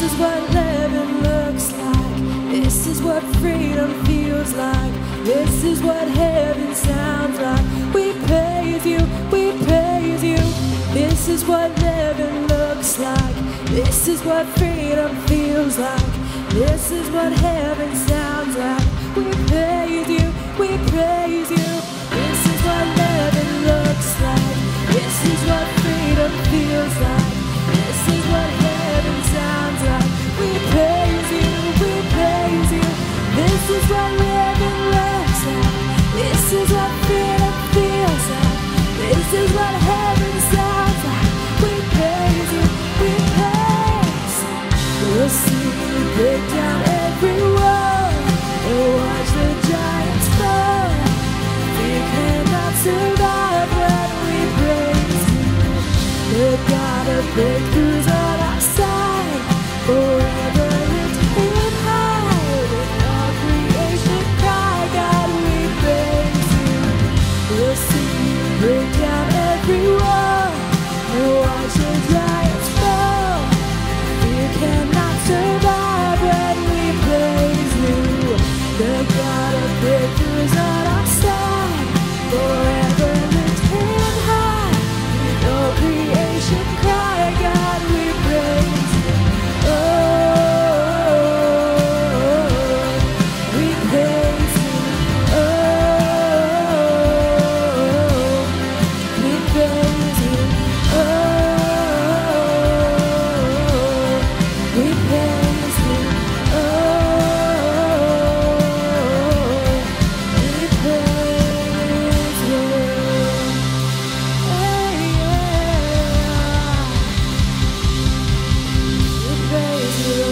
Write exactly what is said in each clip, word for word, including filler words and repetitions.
is what living looks like. This is what freedom feels like. This is what heaven sounds like. We praise you, we praise you. This is what living looks like. This is what freedom feels like. This is what heaven sounds like. We praise you, we praise you. This is what living looks like. This is what freedom feels like. This is what heaven sounds like. We praise you, we praise you. This is what living looks like. This is what freedom feels like. This is what heaven sounds like. We praise you, we praise. We'll see you break down every wall and watch the giants fall. We cannot survive when we praise you. The God of breakthroughs on our side, forever lift him high. With all creation cry, God, we praise you. We'll see you break down every wall and watch the giants fall. You cannot survive when we praise you. The God of breakthroughs on our side, forever lift him high. With all creation cry, God, we praise you. Oh, we praise you. Oh, we praise you. Oh, we praise you. Oh, we praise you. Hey, yeah. We praise you.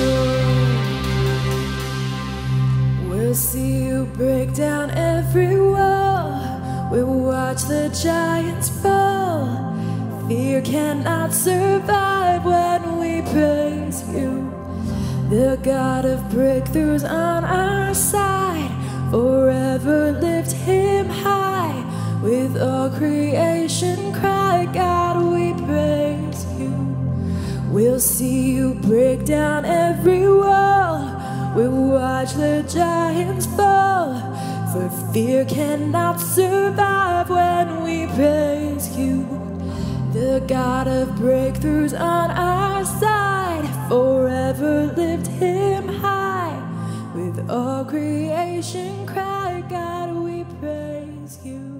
We'll see you break down every wall. We'll watch the giants fall. Fear cannot survive when we praise you. The God of breakthroughs on our side, forever lift him high. With all creation cry, God, we praise you. We'll see you break down every wall. We'll watch the giants fall. For fear cannot survive when we praise you. The God of breakthroughs on our side, forever lift him high. With all creation cry, God, we praise you.